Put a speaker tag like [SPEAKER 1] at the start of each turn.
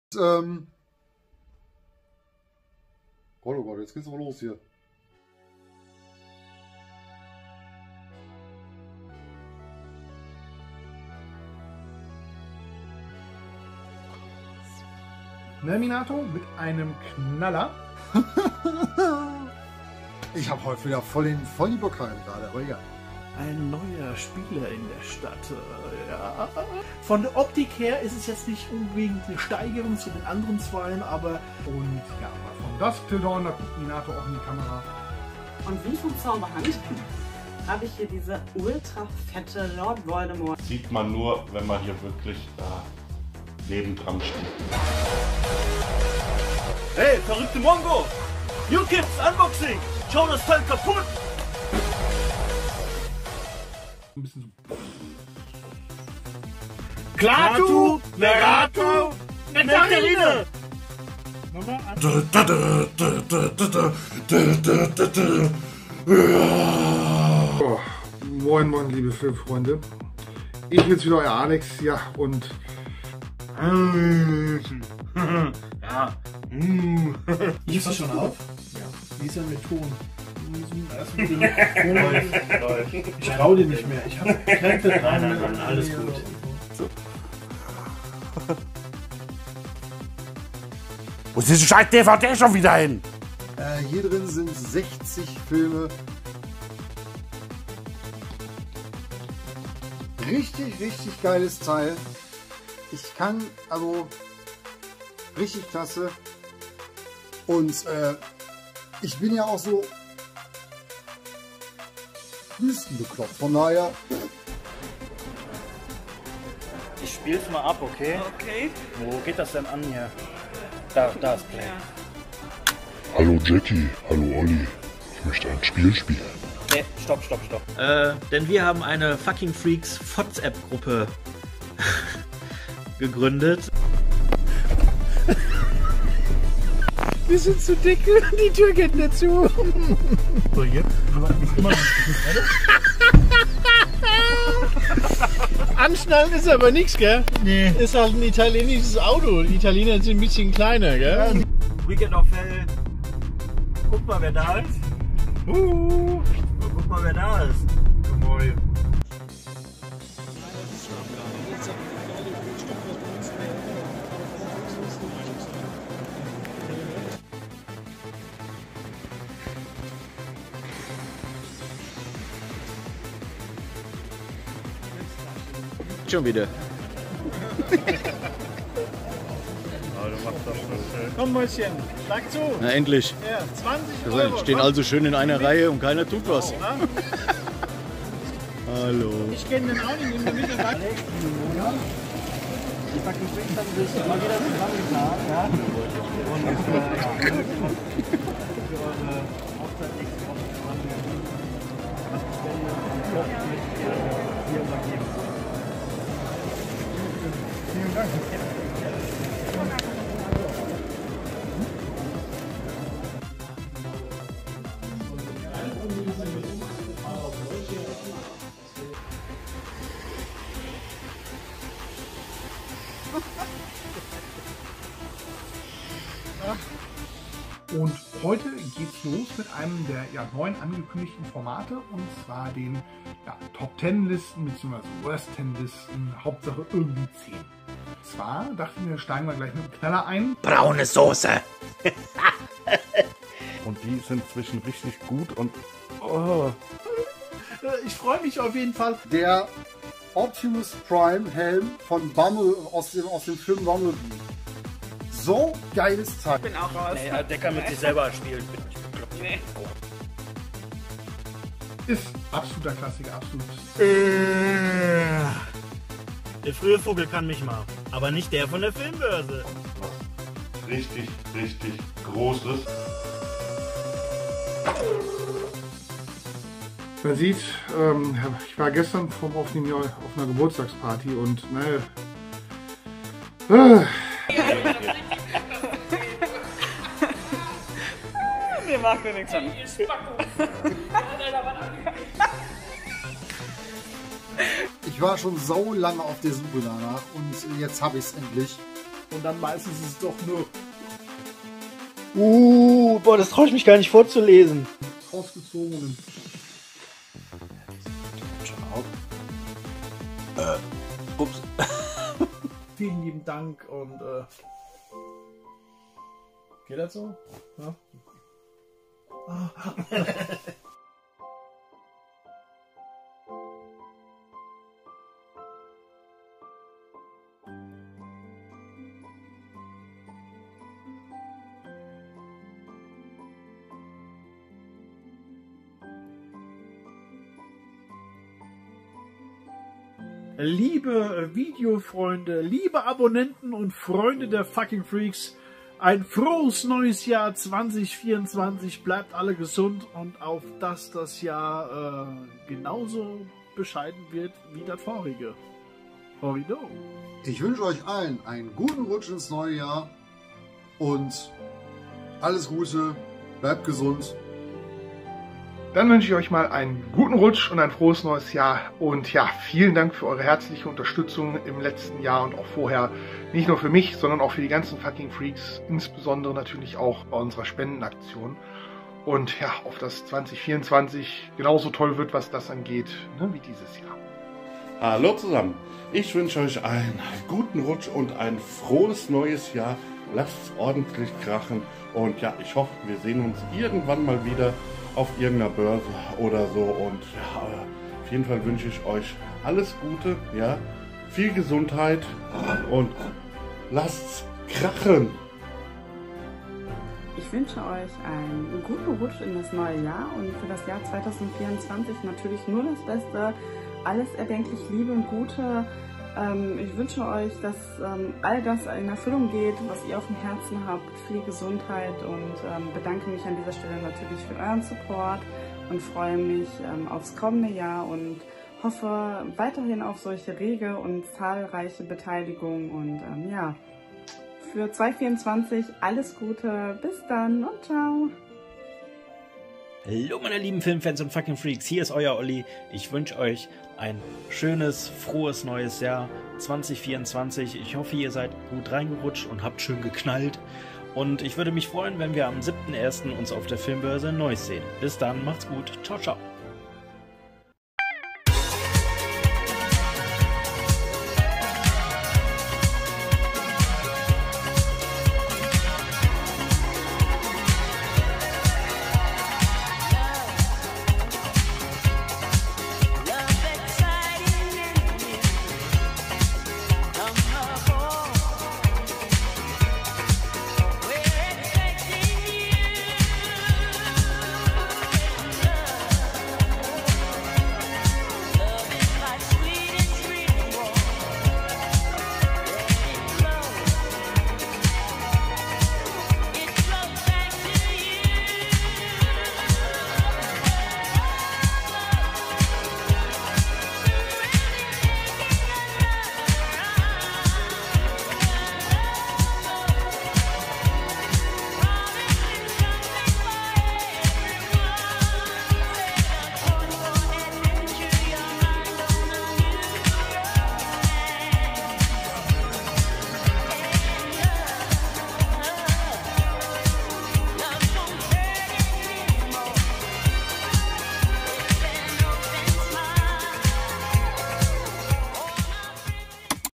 [SPEAKER 1] Oh Gott, jetzt geht's aber los hier.
[SPEAKER 2] Minato mit einem Knaller.
[SPEAKER 1] Ich habe heute wieder voll die Bockheim gerade, aber egal.
[SPEAKER 2] Ein neuer Spieler in der Stadt. Ja. Von der Optik her ist es jetzt nicht unbedingt eine Steigerung zu den anderen zweien, aber und ja, von Dusk Till Dawn, da guckt Minato auch in die Kamera.
[SPEAKER 3] Und wie vom Zauberhand habe ich hier diese ultra fette Lord Voldemort.
[SPEAKER 4] Sieht man nur, wenn man hier wirklich nebendran steht.
[SPEAKER 5] Hey, verrückte Mongo! New Kids Unboxing! Schau das Teil kaputt!
[SPEAKER 2] Ein bisschen so.
[SPEAKER 5] Klaatu, Nerato, Nektarine!
[SPEAKER 2] Oh, moin, moin, liebe Filmfreunde. Ich bin's wieder, euer Alex, ja, und
[SPEAKER 5] Ja.
[SPEAKER 2] Liest du schon auf? Ja. Wie ist denn mit Ton? Ich trau dir nicht mehr. Ich hab Krämpfe dran.
[SPEAKER 5] Nein, alles gut.
[SPEAKER 2] So.
[SPEAKER 6] Wo ist diese scheiß DVD schon wieder hin?
[SPEAKER 1] Hier drin sind 60 Filme. Richtig, richtig geiles Teil. Ich kann, also, richtig klasse. Und ich bin ja auch so wüstenbekloppt. Von daher.
[SPEAKER 5] Ich spiel's mal ab, okay?
[SPEAKER 3] Okay.
[SPEAKER 5] Wo geht das denn an hier? Da ist Play.
[SPEAKER 7] Hallo Jackie, hallo Olli. Ich möchte ein Spiel spielen.
[SPEAKER 5] Nee, stopp. Denn wir haben eine Fucking Freaks WhatsApp-Gruppe gegründet.
[SPEAKER 2] Wir sind zu dick, die Tür geht nicht zu. So, jetzt? Anschnallen ist aber nichts, gell? Nee. Ist halt ein italienisches Auto. Die Italiener sind ein bisschen kleiner, gell?
[SPEAKER 5] Weekend of Hell. Guck mal, wer da ist. Guck mal, wer da ist.
[SPEAKER 2] Moin.
[SPEAKER 6] Schon wieder.
[SPEAKER 2] Komm, Mäuschen, schlag zu.
[SPEAKER 6] Na endlich.
[SPEAKER 2] Ja, 20 €.
[SPEAKER 6] Stehen also schön in einer Reihe und keiner tut was.
[SPEAKER 2] Ja?
[SPEAKER 6] Hallo.
[SPEAKER 2] Ich kenne den auch nicht, nimm den mit und rein.
[SPEAKER 5] Die Fucking Freaks haben sich mal wieder zusammengetan, ja? Und für eure Hochzeit nächste Woche haben wir was bestellt und hier übergeben.
[SPEAKER 2] Vielen Dank. Und heute geht's los mit einem der neuen angekündigten Formate, und zwar den Top 10 Listen bzw. Worst 10 Listen, Hauptsache irgendwie 10. Zwar dachten wir, steigen wir gleich mit dem Knaller ein.
[SPEAKER 6] Braune Soße.
[SPEAKER 4] Und die sind zwischen richtig gut und... Oh.
[SPEAKER 2] Ich freue mich auf jeden Fall.
[SPEAKER 1] Der Optimus Prime Helm von aus dem Film Bumblebee. So geiles Teil.
[SPEAKER 3] Ich bin auch raus.
[SPEAKER 5] Nee, der kann mit sich selber spielen.
[SPEAKER 3] Nee.
[SPEAKER 2] Ist absoluter Klassiker, absolut.
[SPEAKER 5] Der frühe Vogel kann mich mal, aber nicht der von der Filmbörse.
[SPEAKER 4] Was richtig, richtig Großes.
[SPEAKER 2] Man sieht, ich war gestern vom offenen Jahr auf einer Geburtstagsparty und
[SPEAKER 3] Mir macht mir nichts an.
[SPEAKER 1] Ich war schon so lange auf der Suche danach und jetzt habe ich es endlich.
[SPEAKER 2] Und dann meistens ist es doch nur
[SPEAKER 5] Boah, das traue ich mich gar nicht vorzulesen.
[SPEAKER 2] ausgezogen.
[SPEAKER 6] Ups.
[SPEAKER 2] Vielen lieben Dank und geht das so? Ja? Liebe Videofreunde, liebe Abonnenten und Freunde der Fucking Freaks, ein frohes neues Jahr 2024. Bleibt alle gesund und auf dass das Jahr genauso bescheiden wird wie das vorige. Horrido.
[SPEAKER 1] Ich wünsche euch allen einen guten Rutsch ins neue Jahr und alles Gute, bleibt gesund.
[SPEAKER 2] Dann wünsche ich euch mal einen guten Rutsch und ein frohes neues Jahr. Und ja, vielen Dank für eure herzliche Unterstützung im letzten Jahr und auch vorher. Nicht nur für mich, sondern auch für die ganzen Fucking Freaks. Insbesondere natürlich auch bei unserer Spendenaktion. Und ja, auf das 2024 genauso toll wird, was das angeht, ne, wie dieses Jahr.
[SPEAKER 4] Hallo zusammen. Ich wünsche euch einen guten Rutsch und ein frohes neues Jahr. Lasst es ordentlich krachen. Und ja, ich hoffe, wir sehen uns irgendwann mal wieder auf irgendeiner Börse oder so. Und ja, auf jeden Fall wünsche ich euch alles Gute, ja, viel Gesundheit und lasst's krachen.
[SPEAKER 3] Ich wünsche euch einen guten Rutsch in das neue Jahr und für das Jahr 2024 natürlich nur das Beste, alles erdenklich Liebe und Gute. Ich wünsche euch, dass all das in Erfüllung geht, was ihr auf dem Herzen habt, viel Gesundheit und bedanke mich an dieser Stelle natürlich für euren Support und freue mich aufs kommende Jahr und hoffe weiterhin auf solche rege und zahlreiche Beteiligung und ja, für 2024 alles Gute, bis dann und ciao!
[SPEAKER 6] Hallo meine lieben Filmfans und Fucking Freaks, hier ist euer Olli. Ich wünsche euch ein schönes, frohes neues Jahr 2024. Ich hoffe, ihr seid gut reingerutscht und habt schön geknallt. Und ich würde mich freuen, wenn wir am 7.1. uns auf der Filmbörse Neuss sehen. Bis dann, macht's gut. Ciao, ciao.